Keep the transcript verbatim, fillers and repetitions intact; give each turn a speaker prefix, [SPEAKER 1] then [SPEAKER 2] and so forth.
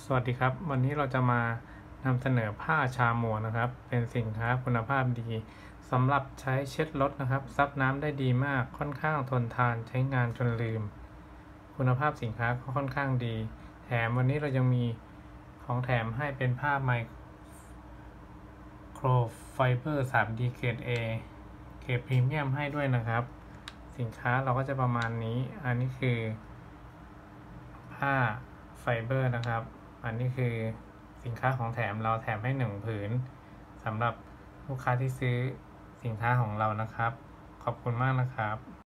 [SPEAKER 1] สวัสดีครับวันนี้เราจะมานำเสนอผ้าชามัวนะครับเป็นสินค้าคุณภาพดีสำหรับใช้เช็ดรถนะครับซับน้ำได้ดีมากค่อนข้างทนทานใช้งานจนลืมคุณภาพสินค้าก็ค่อนข้างดีแถมวันนี้เรายังมีของแถมให้เป็นผ้าไมโครไฟเบอร์ ทรี ดี เกรด A เกรดพรีเมียมให้ด้วยนะครับสินค้าเราก็จะประมาณนี้อันนี้คือผ้าไฟเบอร์นะครับอันนี้คือสินค้าของแถมเราแถมให้หนึ่งผืนสำหรับลูกค้าที่ซื้อสินค้าของเรานะครับขอบคุณมากนะครับ